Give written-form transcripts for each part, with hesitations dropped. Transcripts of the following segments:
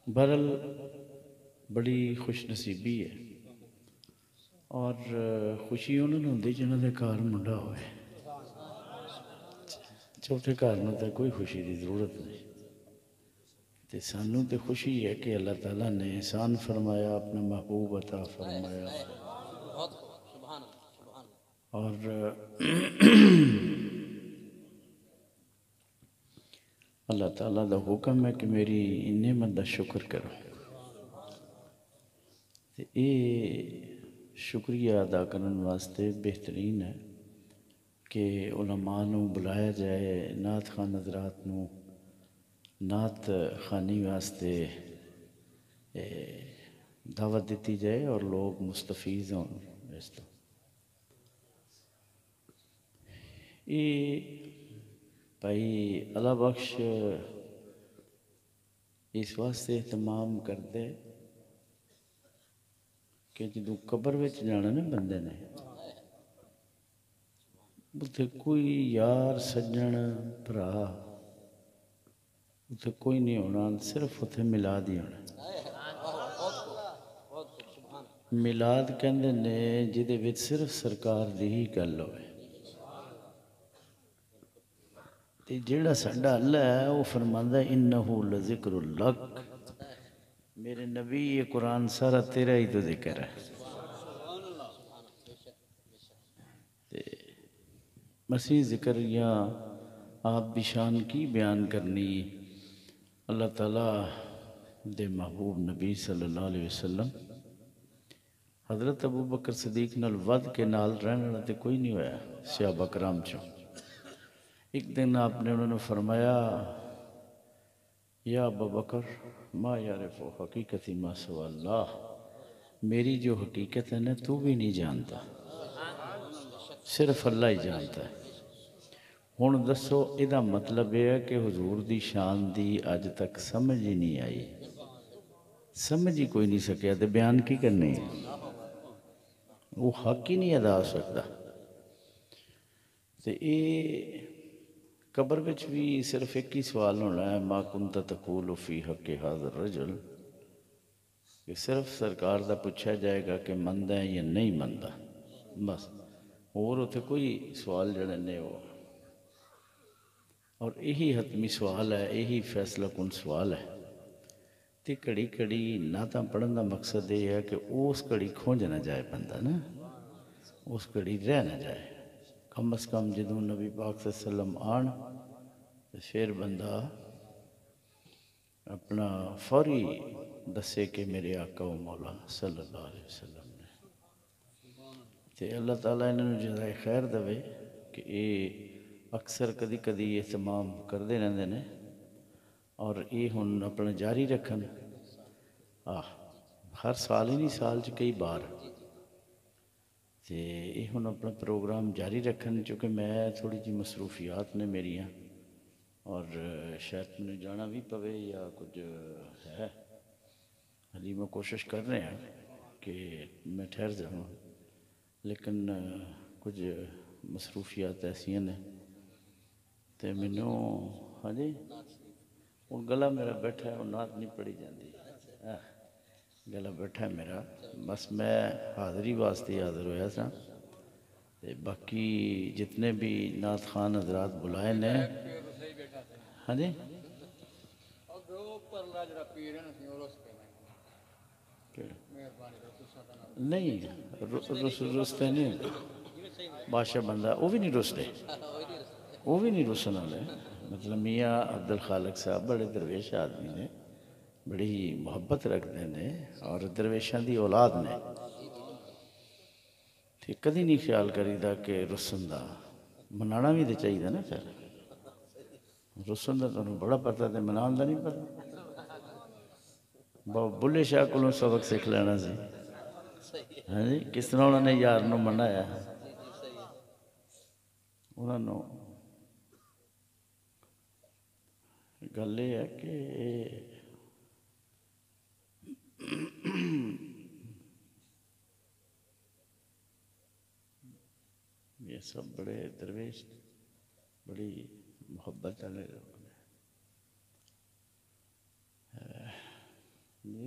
بہرحال بڑی خوش نصیبی ہے اور خوشی انہوں نے ہوندی جنہوں دے گھر منڈا ہوئے، چوتھے گھر میں تو کوئی خوشی دی ضرورت نہیں۔ تے سانوں تے خوشی ہے کہ اللہ تعالیٰ نے احسان فرمایا، اپنا محبوب عطا فرمایا، اور اللہ تعالیٰ دا حکم ہے کہ میری نعمت دا شکر کرو۔ تے اے شکریہ ادا کرنے واسطے بہترین ہے کہ علماء نو بلایا جائے، نعت خوان حضرات نو نعت خوانی واسطے دعوت دیتی جائے اور لوگ مستفیض ہوں اس تو۔ یہ بھائی اللہ بخش اس واسطے اہتمام کرتے کہ جدوں قبر وچ جانا نا بندے نے، اتھے کوئی یار سجن بھرا اتھے کوئی نہیں ہونا، صرف اتھے میلاد ہی ہونا۔ میلاد کہندے نے جدے وچ صرف سرکار دی ہی گل ہوئے۔ تے جیڑا ساڈا اللہ ہے وہ فرماندا ہے انہو لذکر لک، میرے نبی یہ قرآن سارا تیرا ہی تو ذکر ہے۔ مسیح ذکر یا آپ بھی شان کی بیان کرنی، اللہ تعالیٰ دے محبوب نبی صلی اللہ علیہ وسلم حضرت ابو بکر صدیق نال ود کے نال رہنے والا تے کوئی نہیں ہویا صحابہ کرام چوں۔ ایک دن آپ نے انہوں نے فرمایا یا ابو بکر ما یعرف حقیقتی ما سوا اللہ، میری جو حقیقت ہے نا تو بھی نہیں جانتا، صرف اللہ ہی جانتا ہے۔ ہن دسو ادا مطلب یہ ہے کہ حضور دی شان دی اج تک سمجھ ہی نہیں آئی، سمجھ ہی کوئی نہیں سکیا تے بیان کی کرنی ہے، وہ حق ہی نہیں ادا ہو سکتا۔ تے اے قبر وچ بھی صرف ایک ہی سوال ہونا ہے ما کنت تقول فی حق ھذا الرجل، کہ صرف سرکار دا پوچھا جائے گا کہ مندہ ہے یا نہیں مندہ، بس اور اتھے کوئی سوال جڑے نے وہ، اور یہی حتمی سوال ہے، یہی فیصلہ کن سوال ہے۔ تے کڑی کڑی نعتاں پڑھن دا مقصد یہ ہے کہ اس کڑی کھونج نہ جائے بندہ نا، اس کڑی رہ نہ جائے، کم از کم جدوں نبی پاک صلی اللہ علیہ وسلم آن پھر بندہ اپنا فوری دسے کہ میرے آقا و مولا صلی اللہ علیہ وسلم نے۔ تے اللہ تعالیٰ انہوں نے جزائے خیر دوے کہ یہ اکثر کدی کدی اہتمام کردے رہندے نے اور یہ ہن اپنا جاری رکھن، ہر سال ہی نہیں، سال چ کئی بار، تے یہ ہن اپنا پروگرام جاری رکھن، چونکہ میں تھوڑی جی مصروفیات نے میریاں اور شاید میں جانا بھی پوے یا کچھ ہے، حالی میں کوشش کر رہے ہیں کہ میں ٹھہر جاؤں، لیکن کچھ مصروفیات ایسی ہیں تے مینوں ہاں جی ہوں گلا میرا بیٹھا ہے، نعت نہیں پڑھی جاندی، گلا بیٹھا ہے میرا، بس میں حاضری واسطے حاضر ہویا سا، تے باقی جتنے بھی نعت خوان حضرات بلائے نے ہاں جی نہیں رستے نہیں، بادشاہ بندہ وہ بھی نہیں رستے، وہ بھی نہیں رسن والے، مطلب میاں عبد الخالق صاحب بڑے درویش آدمی نے، بڑی محبت رکھتے ہیں اور درویشان دی اولاد نے، تے کدی نہیں خیال کری دا کہ رسن دا، منانا بھی تو چاہیے نا، پھر رسن دا تمہیں بڑا پتہ تے منان دا نہیں پتہ، بلے شاہ کو سبق سکھ لینا سی، ہاں جی کس طرح انہوں نے یار نو منایا، انہوں نے گل یہ ہے کہ یہ سب بڑے درویش بڑی محبت والے لوگ نے، جی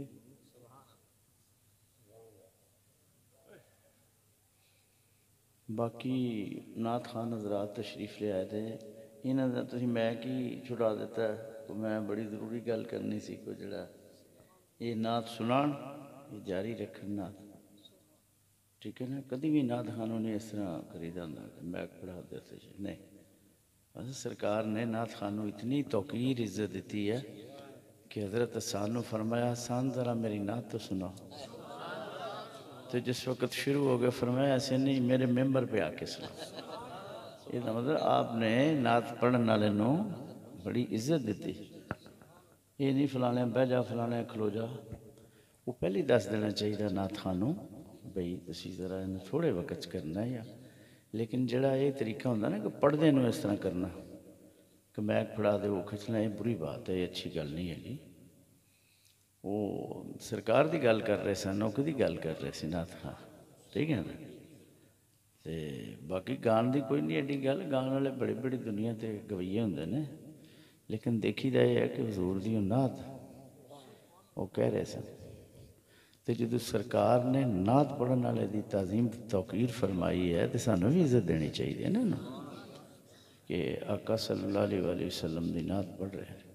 باقی نعت خان حضرات تشریف لے آئے تھے انہاں دا تسی میں کی چھڑا دیتا ہے تو میں بڑی ضروری گل کرنی سی کو جڑا یہ نعت سنان یہ جاری رکھن نعت ٹھیک ہے نا کدی بھی نعت خانوں نے اس طرح خریدا ہوندا کہ میں پڑھا دیتے نہیں بس سرکار نے نعت خانوں اتنی توقیر عزت دیتی ہے کہ حضرت حسان نے فرمایا حسان ذرا میری نعت تو سنا تو جس وقت شروع ہو گیا فرمایا ایسے نہیں میرے ممبر پہ آ کے سنا یہ مطلب آپ نے نعت پڑھن والے نو بڑی عزت دیتی یہ نہیں فلانے بہ جا فلانے کھلو جا وہ پہلے دس دینا چاہیے نعت خانوں بھئی تسی ذرا تھوڑے وقت کرنا ہے یا لیکن جڑا یہ طریقہ ہوتا نا کہ پڑھ دے نو اس طرح کرنا کہ میک پڑھا دے وہ کھچنا یہ بری بات ہے یہ اچھی گل نہیں ہے جی وہ سرکار دی گل کر رہے سن وہ کدی گل کر رہے سی نعت خان ٹھیک ہے نا تے باقی گان دی کوئی نہیں ایڈی گل گان والے بڑی بڑی دنیا تے گویے ہوندے نے لیکن دیکھی دا یہ ہے کہ حضور دی نعت وہ کہہ رہے سن تے جدو سرکار نے نعت پڑھن والے دی تعظیم توقیر فرمائی ہے تے سانوں بھی عزت دینی چاہیے نا کہ آقا صلی اللہ علیہ وآلہ وسلم دی نعت پڑھ رہے ہیں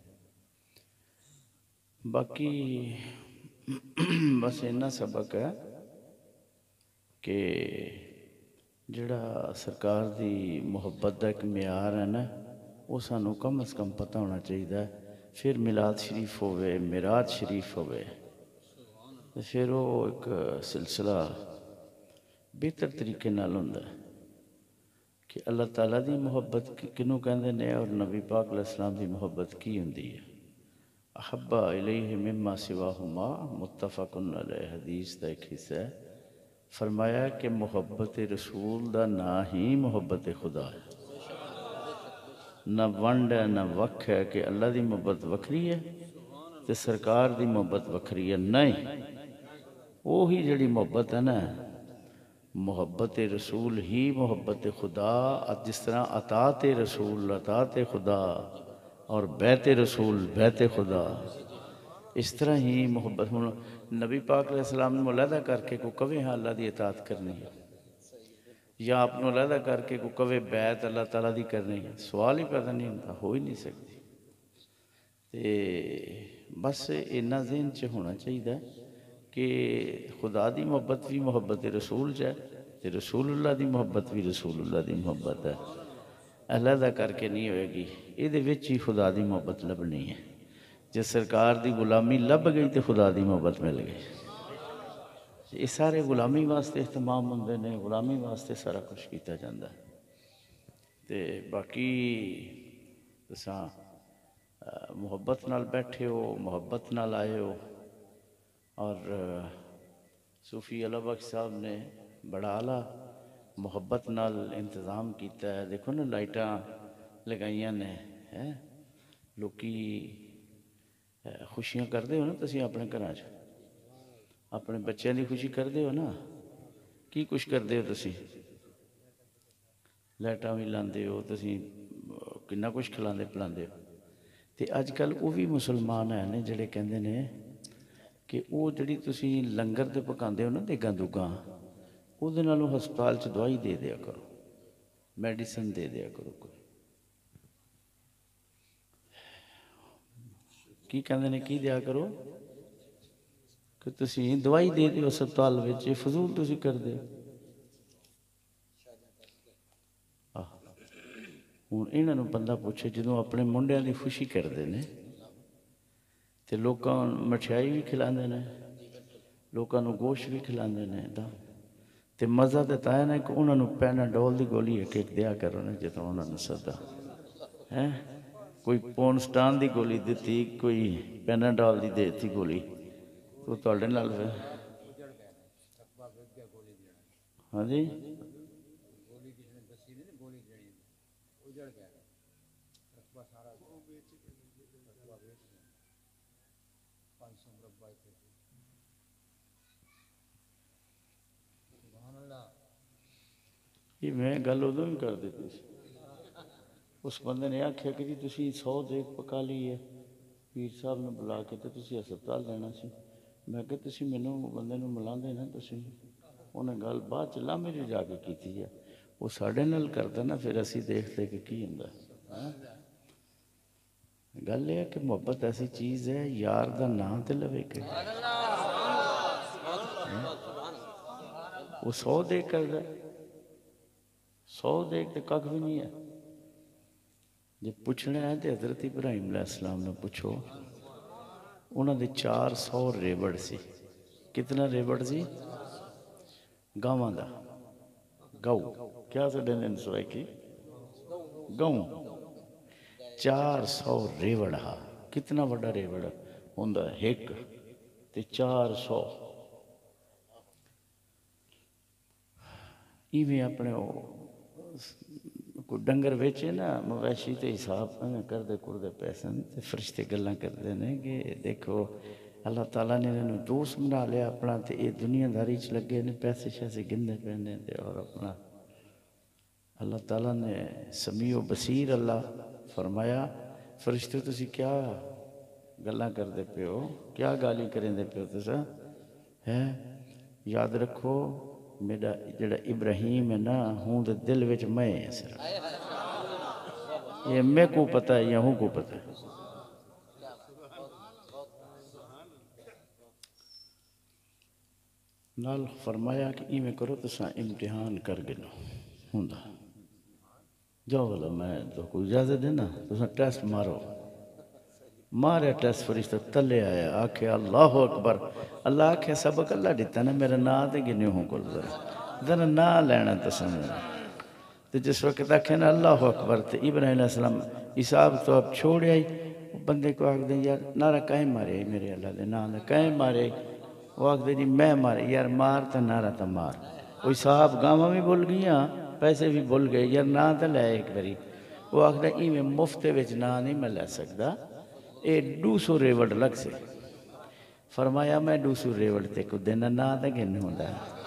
باقی بس اتنا سبق ہے کہ جڑا سرکار دی محبت دا ایک معیار ہے نا وہ سانوں کم از کم پتہ ہونا چاہیے پھر میلاد شریف ہوئے معراج شریف ہوئے پھر وہ ایک سلسلہ بہتر طریقے نال ہوندا ہے کہ اللہ تعالیٰ دی محبت کنوں کہندے نے اور نبی پاک علیہ السلام دی محبت کی ہوندی ہے احب الیہ مما سواہما متفق علیہ حدیث دا ایک حصہ ہے فرمایا کہ محبت رسول دا نہ ہی محبت خدا ہے نہ ونڈ ہے نہ وکھ ہے کہ اللہ دی محبت وکھری ہے تے سرکار دی محبت وکھری ہے نہیں وہی جڑی محبت ہے نا محبت رسول ہی محبت خدا جس طرح اطاعت رسول اطاعت خدا اور بیت رسول بیت خدا اس طرح ہی محبت نبی پاک علیہ السلام نے ملیحدہ کر کے کو کبھی ہاں اللہ دی اطاعت کرنی ہے یا آپ نے ملیحدہ کر کے کو کبھی بیت اللہ تعالیٰ دی کرنی ہے سوال ہی پیدا نہیں ہوتا ہو ہی نہیں سکتی تے بس اتنا ذہن چ ہونا چاہیے کہ خدا دی محبت بھی محبت رسول ہے تے رسول اللہ دی محبت بھی رسول اللہ دی محبت ہے علیحدہ کر کے نہیں ہوئے گی یہ ہی خدا دی محبت لبنی ہے جس سرکار دی غلامی لب گئی تو خدا دی محبت مل گئی یہ سارے غلامی واسطے اہتمام ہوندے نے غلامی واسطے سارا کچھ کیتا جاندہ ہے تے باقی تساں محبت نال بیٹھے ہو محبت نال آئے ہو اور صوفی اللہ بخش صاحب نے بڑا اعلیٰ محبت نال انتظام کیتا ہے دیکھو نا لائٹاں لگائیاں نے لوکی خوشیاں کر دے ہو نا تسی اپنے گھراں چ اپنے بچیاں دی خوشی کر دے ہو نا کی کچھ کر دے ہو تسی لائٹاں بھی لاندے ہو تسی کنا کچھ کھلاندے پلاندے ہو تے اج کل وہ بھی مسلمان ہیں جڑے کہندے نے کہ وہ جڑی تسی لنگر تے پکاندے ہو نا دیگاں دوگاں وہ دے نالوں ہسپتال چ دوائی دے دیا کرو میڈیسن دے دیا کرو کوئی کی کہندے نے کی دیا کرو کہ تسی دوائی دے دیو ہسپتال وچ فضول تسی کر دے ہوں انہاں نوں بندہ پوچھے جدوں اپنے منڈیاں دی خوشی کردے نے تے لوکاں مٹھائی بھی کھلاندے نے لوکاں نوں گوشت بھی کھلاندے نے تے مزہ تے تاں ہے نا کہ انہاں نوں پیناڈول دی گولی ایک دیا کرو نا جدوں انہاں نوں سدا کوئی پونسٹان دی گولی دیتی کوئی پیناڈول دی دیتی گولی تو تواڈے نال ہاں جی یہ میں گل ادو بھی کر دیتی سی اس بندے نے آخیا کہ جی تسی 100 دیگ پکا لی ہے پیر صاحب نے بلا کے تو تسی ہسپتال لینا سی میں کہ تسی مینوں بندے نوں ملاندے نا تسی انہیں گل بعد چ لامے جو جا کے کیتی ہے وہ ساڈے نال کردا نا پھر اسی دیکھتے کہ کی ہوندا گل یہ ہے کہ محبت ایسی چیز ہے یار دا نام تے لوے کہ وہ 100 دیکھ کر دے 100 دیکھ تے کک بھی نہیں ہے جب پوچھنا ہے تو حضرت ابراہیم علیہ السلام نے پوچھو انہوں نے 400 ریوڑ سی کتنا ریوڑ سی گاواں دا گاؤ کیا سڈے نے سوائے کی گاؤں 400 ریوڑ ہا کتنا بڑا ریوڑ ہوندا ایک تے 400 ایویں اپنے کوئی ڈنگر ویچے نا مویشی تے حساب کردے کردے پیسے تے فرشتے گلاں کردے نے کہ دیکھو اللہ تعالیٰ نے انہوں دوست بنا لیا اپنا تے یہ دنیا داری چ لگے نے پیسے شیسے گندے پہنے تے اور اپنا اللہ تعالیٰ نے سمیع و بصیر اللہ فرمایا فرشتے تسی کیا گلاں کردے پہ ہو کیا گالی کریں دے پہ ہو تسا ہے یاد رکھو میرا جڑا ابراہیم ہے نا ہوں دے دل وچ میں ہے صرف یہ میں کو پتہ ہے یا ہوں کو پتہ ہے نال فرمایا کہ ایویں کرو تسا امتحان کر گنو ہوں جاؤ والا میں تو کوئی اجازت دینا تسا ٹیسٹ مارو مارے ٹیسٹ فرشتہ تلے آیا آکھے اللہ اکبر اللہ آکھے سبق اللہ دیتا نا میرا نا دے گنے ہوں کل ذرا نا لینا تسا تو جس وقت آکھے نا اللہ اکبر تو ابراہیم علیہ السلام حساب تو اب چھوڑ آئی بندے کو آکھ دیں یار نارا کہیں مارے میرے اللہ دے نا کہیں مارے وہ آکھ دیں جی میں مارے یار مار تا نارا تا مار وہ حساب گاما بھی بھول گیا پیسے بھی بھول گئے یار نا تا لے ایک بری وہ آکھ دیں میں مفتے وچ نا نہیں میں لے سکتا اے 200 ریوڑ لگ سے فرمایا میں 200 ریوڑ تے کو دینا نا تا گھن ہوندا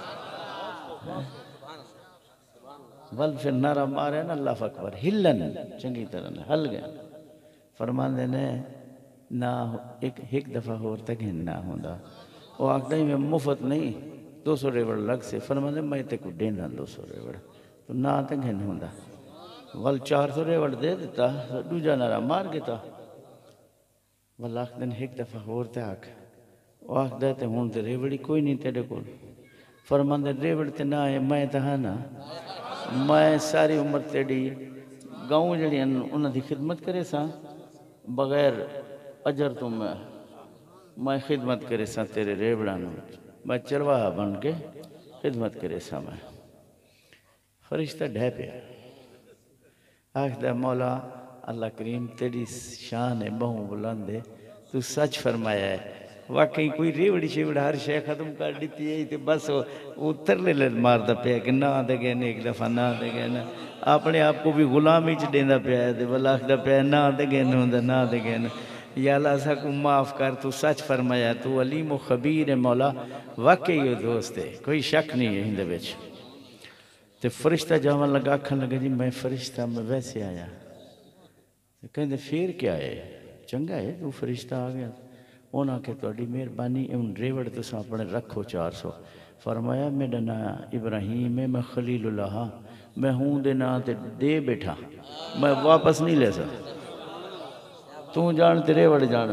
ول پھر نارا مارے نا اللہ اکبر ہلن چنگی طرح ہل گیا فرمان دینے نا ایک دفعہ اور تک ہن نہ ہوندا وہ آکھتا ہی میں مفت نہیں 200 ریوڑ لگ سے فرمان دینے میں تے کو دینا 200 ریوڑ تو نا تک ہن ہوندا ول 400 ریوڑ دے دیتا دوجا نارا مار گتا ول آکھ دن ایک دفعہ اور تے آکھ وہ آکھ دیتے ہون تے ریوڑی کوئی نہیں تیرے کول فرمان دے ریوڑ تے نہ ہے میں تہا نا میں ساری عمر تیڑی گاؤں جڑی انہوں دی خدمت کرے سا بغیر اجر تو میں خدمت کرے سا تیرے ریوڑانوں میں چرواہا بن کے خدمت کرے سا میں فرشتہ ڈھے پہ آکھ دے مولا اللہ کریم تیری شان ہے بہوں بلندے تو سچ فرمایا ہے واقعی کوئی ریوڑی شیوڑ ہر شے ختم کر دیتی ہے تو بس وہ ترلے لے مارتا پیا کہ نہ دے گئے ایک دفعہ نہ دے گئے نا اپنے آپ کو بھی غلامی چ دینا پیا ہے بلا آخدا پیا نہ دے گئے نہ دے گئے یا اللہ سا کو معاف کر تو سچ فرمایا تو علیم و خبیر ہے مولا واقعی یہ دوست ہے کوئی شک نہیں ہے ہندے بچ تو فرشتہ جاوان لگا کھن لگا جی میں فرشتہ میں ویسے آیا کہندے پھر کیا ہے چنگا ہے تو فرشتہ آ گیا انہاں کہ توڑی مہربانی ان ریوڑ تو سا اپنے رکھو 400 فرمایا میرا نا ابراہیم ہے میں خلیل اللہ میں ہوں دے نا تے دے بیٹھا میں واپس نہیں لے سا تو جان تے ریوڑ جان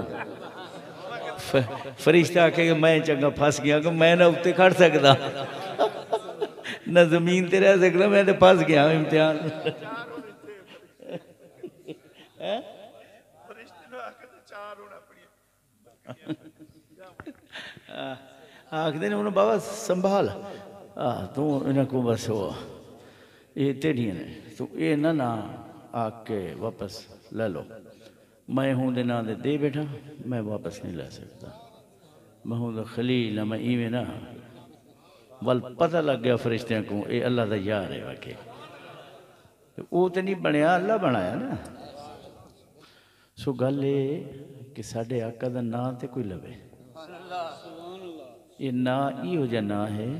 فرشتہ کہ میں چنگا پھاس گیا کہ میں نہ اتے کھڑ سکتا نہ زمین تے رہ سکتا میں تے پھاس گیا امتحان آکھ دینے انہوں بابا سنبھال تو انہوں کو بس ہوا یہ تیڑی نے تو یہ نہ آکھ کے واپس لے لو میں ہوں دے نا دے بیٹھا میں واپس نہیں لے سکتا میں ہوں دے خلیل میں ایویں نہ ول پتہ لگ گیا فرشتیاں کو اے اللہ دا یار ہے واقعی وہ تو نہیں بنیا اللہ بنایا نا سو گل ہے کہ ساڑھے آقا دا نا تے کوئی لبے یہ نا ای ہو جا نا ہے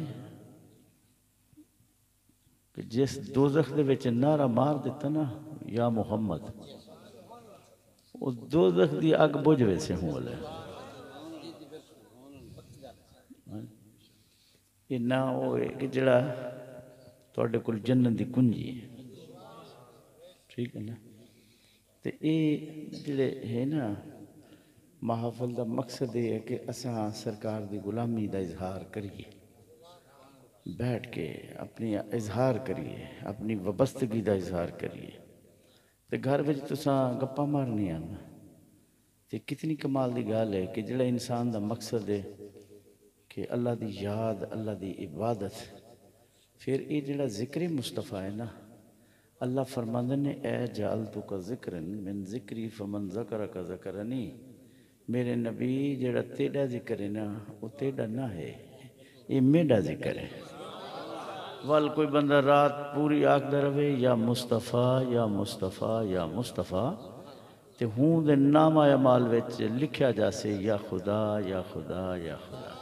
کہ جس دوزخ دے وچ نعرہ مار دیتا نا یا محمد وہ دوزخ دی اگ بوجھ ویسے ہوں والے یہ نہ ہوئے کہ جڑا تواڈے کول جنت دی کنجی ہے، ٹھیک ہے نا؟ تے یہ جڑے ہے نا محافل دا مقصد یہ ہے کہ اساں سرکار دی غلامی دا اظہار کریے، بیٹھ کے اپنی اظہار کریے، اپنی وابستگی دا اظہار کریے۔ تے گھر وچ تساں گپاں مارنیاں نا تے کتنی کمال دی گل ہے کہ جڑا انسان دا مقصد ہے کہ اللہ دی یاد، اللہ دی عبادت، پھر یہ جڑا ذکر مصطفیٰ ہے نا، اللہ فرماندے نے اے جعلتک ذکرن من ذکری فمن ذکرک ذکرنی، میرے نبی جڑا تیڑا ذکر ہے نا وہ تیڑا نہ ہے، یہ میڈا ذکر ہے۔ وال کوئی بندہ رات پوری آکھدا رہے یا مصطفیٰ یا مصطفیٰ یا مصطفیٰ، تے ہوں دے نام اعمال وچ لکھیا جاسے یا خدا یا خدا یا خدا۔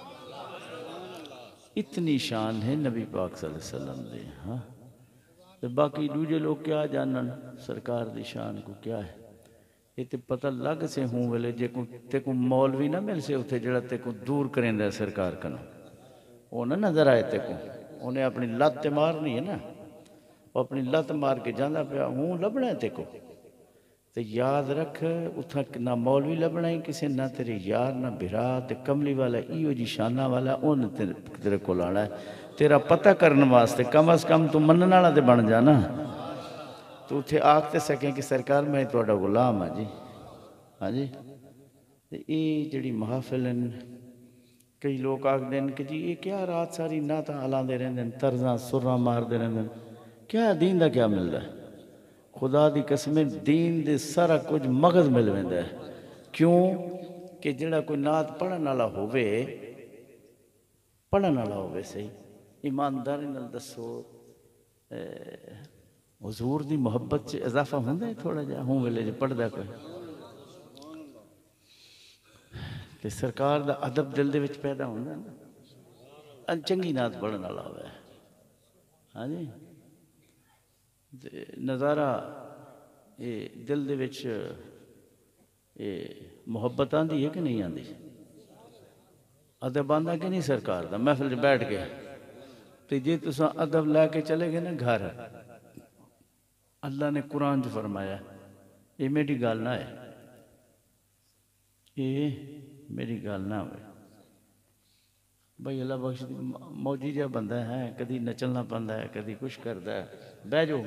اتنی شان ہے نبی پاک صلی اللہ علیہ وسلم دے، ہاں تے باقی دوجے لوگ کیا جانن سرکار دی شان کو کیا ہے، یہ تے پتہ لگ سے ہوں ویلے جے کو تے کو مولوی نہ مل سے اتھے جڑا تے کو دور کریں دے سرکار کنو، وہ نہ نظر آئے تے کو، انہیں اپنی لت تے مارنی ہے نا، وہ اپنی لت مار کے جاندہ پیا ہوں لبنا ہے تے کو، تے یاد رکھ اتھا نہ مولوی لبنا ہے کسے، نہ تیرے یار نہ بھرا، تے کملی والا ایو جی شانہ والا اون تیرے کو لانا ہے، تیرا پتہ کرنے واسطے کم از کم تو منن والا تے بن جانا، تو اتھے آکھتے سکیں کہ سرکار میں تواڈا غلام ہاں جی، ہاں جی۔ یہ جڑی محافل ہیں کئی لوگ آکھ دیں کہ جی یہ کیا رات ساری نعتاں ہلاندے رہندے ہیں، طرزاں سراں ماردے رہندے ہیں، کیا دین دا کیا ملدا ہے؟ خدا دی قسمیں دین دے سارا کچھ مغز مل ویندا ہے، کیوں کہ جڑا کوئی نعت پڑھن والا ہووے، پڑھن والا ہووے صحیح، ایمانداری نال دسو حضور دی محبت سے اضافہ ہوندا ہے تھوڑا جا ہوں ویلے جے پڑھدا کوئی، کہ سرکار دا ادب دل دے وچ پیدا ہوندا ہے نا، چنگی نعت پڑھن والا ہووے، ہاں جی نظارہ یہ دل دے وچ یہ محبت آندی ہے کہ نہیں آندی، ادب آندا کہ نہیں سرکار دا محفل چ بیٹھ کے، تے جے تساں ادب لے کے چلے گئے نا گھر، اللہ نے قرآن جو فرمایا یہ میری گل نہ ہے، یہ میری گل نہ ہوئے بھائی اللہ بخش موجی جا بندہ ہے، کدی نچلنا پندہ ہے، کدی کچھ کرتا ہے، بہ جو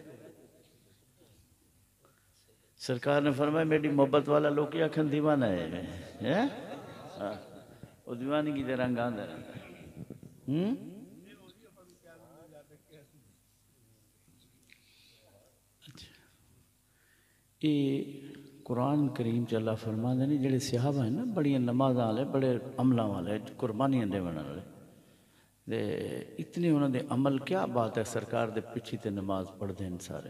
سرکار نے فرمایا میری محبت والا لوگ کیا کھن دیوانہ ہے، وہ دیوانگی دے رنگ آندہ رہتا ہے۔ یہ قرآن کریم چ اللہ فرما دے جڑے صحابہ ہیں نا بڑی نماز والے، بڑے عملاں والے، قربانیاں دے والے، اتنے انہوں دے عمل کیا بات ہے، سرکار دے پیچھے تے نماز پڑھ دیں سارے،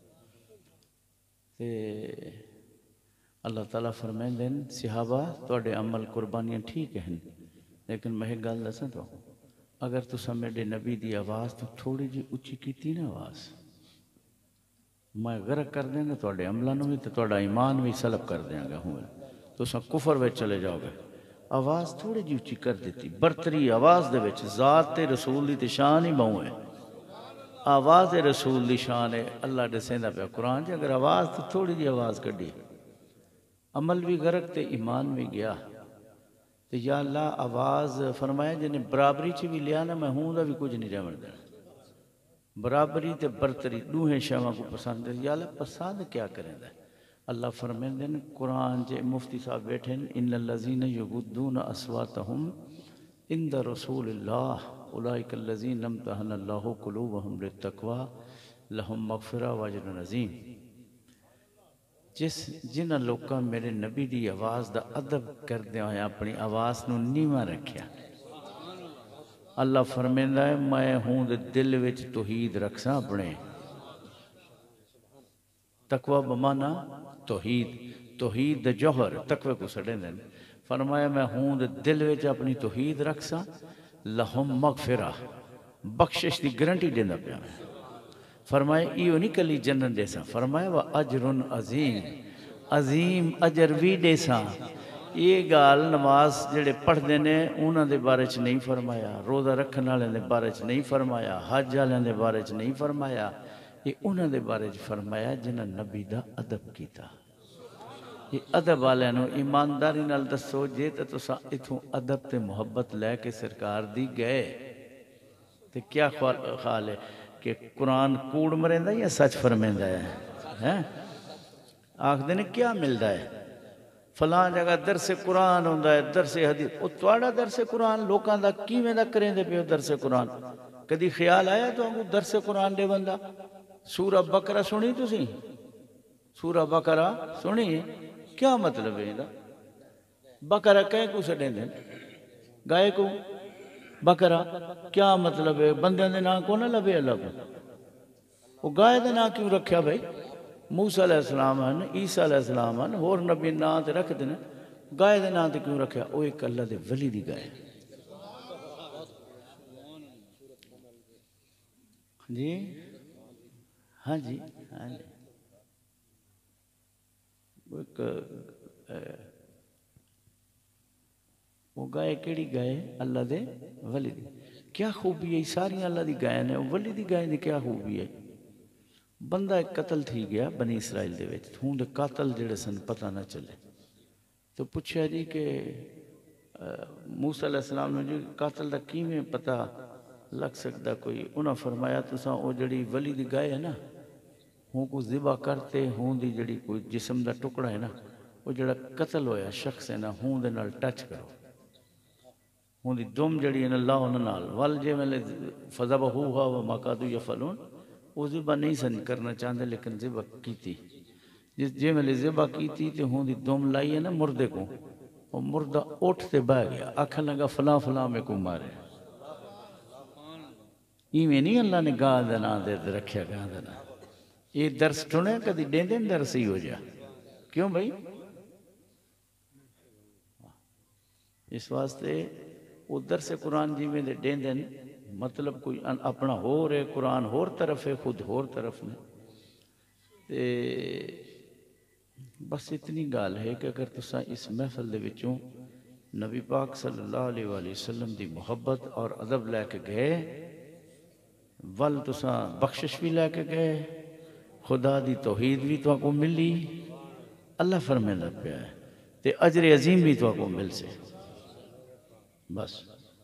تے اللہ تعالیٰ فرمائیں دیں صحابہ تواڈے عمل قربانیاں ٹھیک ہیں، لیکن میں ایک گل دساں تو اگر تساں میرے نبی دی آواز تو تھوڑی جی اچھی کیتی نا آواز، میں غرق کر دیں گا تواڈے عملاں نوں بھی تے تواڈا ایمان بھی سلب کر دیاں گا، ہوں تساں کفر وچ چلے جاؤ گے۔ آواز تھوڑی جی اچھی کر دیتی، برتری آواز دے وچ ذات تے رسول دی تے شان ہی بہوں ہے، آواز رسول دی شان ہے، اللہ دسیندا پیا قرآن اگر آواز تو تھوڑی جی آواز کڈی، عمل بھی غرق تے ایمان بھی گیا، تے یا اللہ آواز فرمایا جنہیں برابری چ بھی لیا نا میں ہوں دا بھی کچھ نہیں رہن دینا، برابری تے برتری دوہیں شاواں کو پسند ہے، یا اللہ پسند کیا کریں دا، اللہ فرمائیں دیں قرآن جے مفتی صاحب بیٹھیں ان الذین یغضون اصواتہم عند رسول اللہ اولئک الذین امتحن اللہ قلوبہم للتقوی لہم مغفرہ واجر عظیم، جنہ لوکاں میرے نبی دی آواز دا ادب کردے ہوئے اپنی آواز نو نیواں رکھیا، اللہ فرمیندہ ہے میں ہوں دل وچ توحید رکھساں اپنے، تقوی بمانا توحید، توحید دا جوہر تقوی کو سڑیں دیں، فرمایا میں ہوں دل وچ اپنی توحید رکھساں، لہم مغفرہ بخشش دی گرنٹی دینا پیا، فرمایا ایو نہیں کلی جنت دیسا، فرمایا وہ اجر عظیم، عظیم اجر بھی دیسا، یہ گال نماز جڑے پڑھتے ہیں انہوں دے بارے چ نہیں فرمایا، روزہ رکھن والے دے بارے چ نہیں فرمایا، حج والے دے بارے چ نہیں فرمایا، یہ انہوں دے بارے چ فرمایا جنہاں نبی دا ادب کیتا۔ یہ ادب والے نو ایمانداری نال دسو جے تے تساں اتھوں ادب تے محبت لے کے سرکار دی گئے تے کیا خیال ہے کہ قرآن کوڑ مریندا یا سچ فرمیندا ہے؟ آکھدے نے کیا ملدا ہے؟ فلاں جگہ درس قرآن ہوندا ہے، درس حدیث، او تواڈا درس قرآن لوکاں دا کیویں دا کریندے پیو درس قرآن؟ کدی خیال آیا تو درس قرآن دے بندہ؟ سورہ بقرہ سنی تسی؟ سورہ بقرہ سنی؟ کیا مطلب ہے دا؟ بقرہ کہیں کو سڈیں دیں گائے کو بقرہ کیا مطلب ہے؟ بندیاں دے نام کو نہ لبے اللہ کو، وہ گائے دے نام کیوں رکھیا بھائی؟ موسیٰ علیہ السلام ہیں، عیسیٰ علیہ السلام ہیں، اور نبی نام تے رکھ دینا، گائے دے نام تے کیوں رکھیا؟ وہ ایک اللہ دے ولی دی گائے۔ جی ہاں جی ہاں جی، وہ گائے کیڑی گائے؟ اللہ دے ولی دی۔ کیا خوبی ہے؟ ساری اللہ دی گائے نے، ولی دی گائے دی کیا خوبی ہے؟ بندہ ایک قتل تھی گیا بنی اسرائیل دے وچ، ہوں دے قاتل جڑے سن پتہ نہ چلے، تو پوچھا جی کہ موسیٰ علیہ السلام نے جی قاتل دا کیویں پتہ لگ سکتا کوئی؟ انہاں فرمایا تساں او جڑی ولی دی گائے ہے نا، ہوں کو ذبح کرتے ہوں دی جڑی کوئی جسم دا ٹکڑا ہے نا، وہ جڑا قتل ہویا شخص ہے نا، ہوں دے نال ٹچ کرو، ہوں دی دم جڑی ہے نا لاؤ نال ول جے میں فذبحوها وما كادوا يفعلون، وہ ذبح نہیں سن کرنا چاہتے لیکن ذبح کی تھی، جے میں ذبح کی تھی تو ہوں دی دم لائی ہے نا مردے کو، وہ مردہ اٹھ تے بہ گیا، آکھن لگا فلاں فلاں میں کو مارے۔ ایویں نہیں اللہ نے گاہ دا نام دے رکھیا، گاہ دا نام یہ درس ٹھنے کدی دیں دیں درس ہی ہو جا، کیوں بھائی؟ اس واسطے وہ درس قرآن جی میں دیں دیں مطلب کوئی اپنا ہو رہے، قرآن ہور طرف ہے، خود ہور طرف میں، تے بس اتنی گال ہے کہ اگر تساں اس محفل دے وچوں نبی پاک صلی اللہ علیہ وآلہ وسلم دی محبت اور ادب لے کے گئے، ول تساں بخشش بھی لے کے گئے، خدا دی توحید بھی تو کو ملی، اللہ فرمیندہ پیا ہے، تے اجر عظیم بھی تو کو مل سے، بس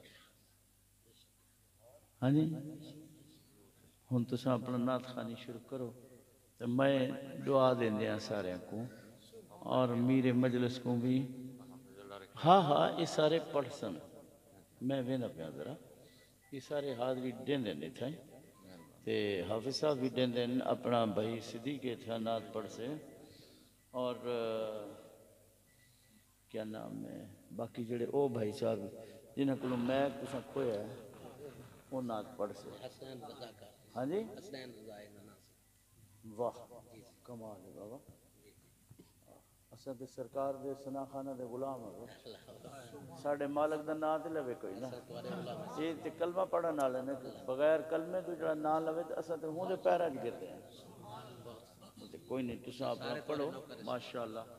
ہاں جی۔ ہن تساں اپنا نعت خوانی شروع کرو، تو میں دعا دیں دیا سارے کو اور میرے مجلس کو بھی، ہاں ہاں یہ سارے پڑھ سن، میں وینا پیا ذرا، یہ سارے حاضری دیں دیں تھے، تے حافظ صاحب بھی دیں دیں اپنا بھائی صدیق کے تھا نعت پڑھ سے، اور کیا نام ہے باقی جڑے او بھائی صاحب جنہاں کو میں کساں کھویا ہے وہ نعت پڑھ سے۔ ہاں جی واہ کمال ہے بابا، اساں تے سرکار دے ثنا خانہ دے غلام ہو، ساڈے مالک دا نام تے لوے کوئی نا، یہ تے کلمہ پڑھن والے نے، بغیر کلمے تو جڑا نام لوے تے اساں تے ہوں دے پیراں وچ گرتے ہیں، تے کوئی نہیں تساں اپنا پڑھو ماشاءاللہ۔